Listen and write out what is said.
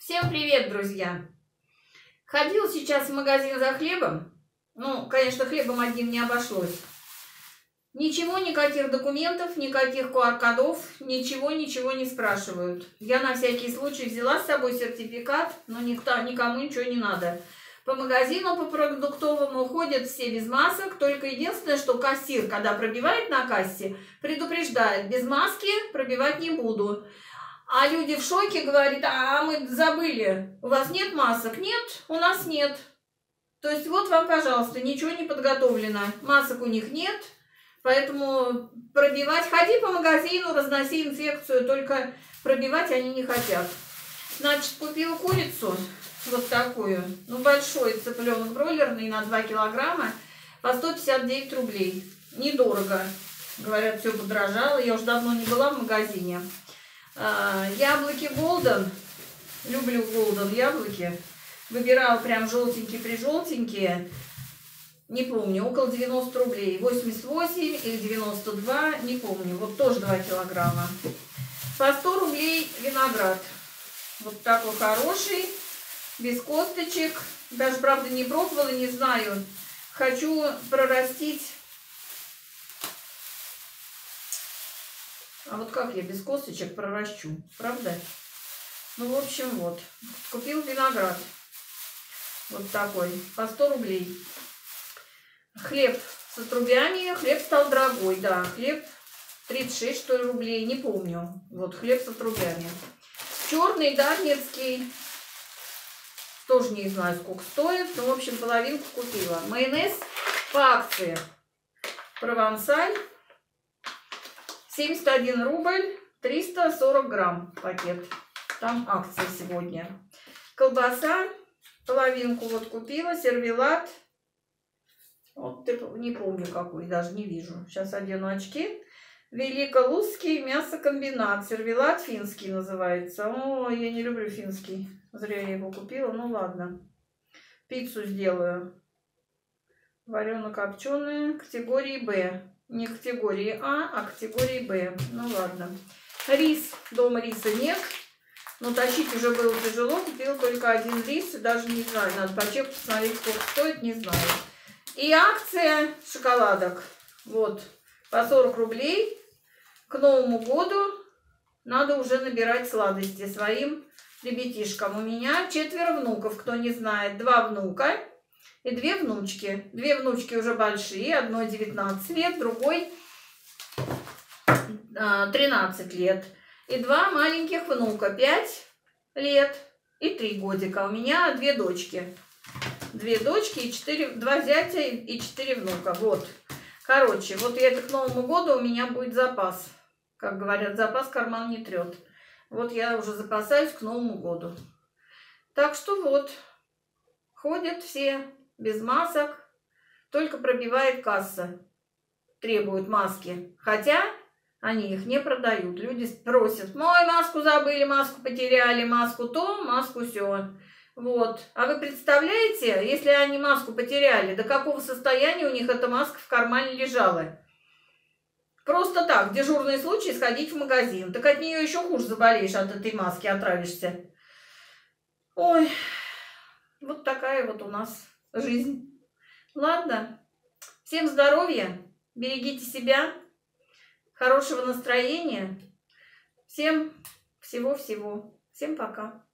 Всем привет, друзья! Ходил сейчас в магазин за хлебом. Ну, конечно, хлебом одним не обошлось. Ничего, никаких документов, никаких QR-кодов, ничего не спрашивают. Я на всякий случай взяла с собой сертификат, но никому ничего не надо. По магазину, по продуктовому ходят все без масок, только единственное, что кассир, когда пробивает на кассе, предупреждает: без маски пробивать не буду. А люди в шоке, говорят: а мы забыли, у вас нет масок? Нет, у нас нет. То есть вот вам, пожалуйста, ничего не подготовлено, масок у них нет, поэтому пробивать, ходи по магазину, разноси инфекцию, только пробивать они не хотят. Значит, купила курицу вот такую, ну большой цыпленок бройлерный на 2 килограмма по 159 рублей. Недорого, говорят, все подорожало, я уже давно не была в магазине. Яблоки Голден, люблю Голден яблоки, выбирала прям желтенькие-прижелтенькие, не помню, около 90 рублей, 88 или 92, не помню, вот тоже 2 килограмма. По 100 рублей виноград, вот такой хороший, без косточек, даже, правда, не пробовала, не знаю, хочу прорастить. А вот как я без косточек проращу, правда? Ну, в общем, вот. Купил виноград. Вот такой. По 100 рублей. Хлеб с отрубями. Хлеб стал дорогой, да. Хлеб 36, что ли, рублей. Не помню. Вот, хлеб с отрубями. Черный, дарницкий. Тоже не знаю, сколько стоит. Ну, в общем, половинку купила. Майонез по акции. Провансаль. 71 рубль, 340 грамм пакет. Там акция сегодня. Колбаса, половинку вот купила, сервелат. Вот не помню какой, даже не вижу. Сейчас одену очки. Великолузский мясокомбинат. Сервелат финский называется. О, я не люблю финский. Зря я его купила. Ну ладно. Пиццу сделаю. Варено-копченая, категории Б. Не категории А категории Б. Ну ладно. Рис. Дома риса нет. Но тащить уже было тяжело. Купила только один рис. Даже не знаю. Надо по чеку посмотреть, сколько стоит. Не знаю. И акция шоколадок. Вот. По 40 рублей. К Новому году надо уже набирать сладости своим ребятишкам. У меня 4 внуков. Кто не знает. 2 внука. И 2 внучки. 2 внучки уже большие. Одной 19 лет, другой 13 лет. И 2 маленьких внука. 5 лет и 3 годика. У меня 2 дочки. 2 дочки и 2 зятя и 4 внука. Вот. Короче, вот это к Новому году у меня будет запас. Как говорят, запас карман не трет. Вот я уже запасаюсь к Новому году. Так что вот. Ходят все без масок, только пробивает касса, требуют маски, хотя они их не продают. Люди просят: ой, маску забыли, маску потеряли, маску то, маску сё. Вот. А вы представляете, если они маску потеряли, до какого состояния у них эта маска в кармане лежала? Просто так, дежурный случай, сходить в магазин. Так от нее еще хуже заболеешь, от этой маски отравишься. Ой, вот такая вот у нас жизнь. Ладно. Всем здоровья. Берегите себя. Хорошего настроения. Всем всего-всего. Всем пока.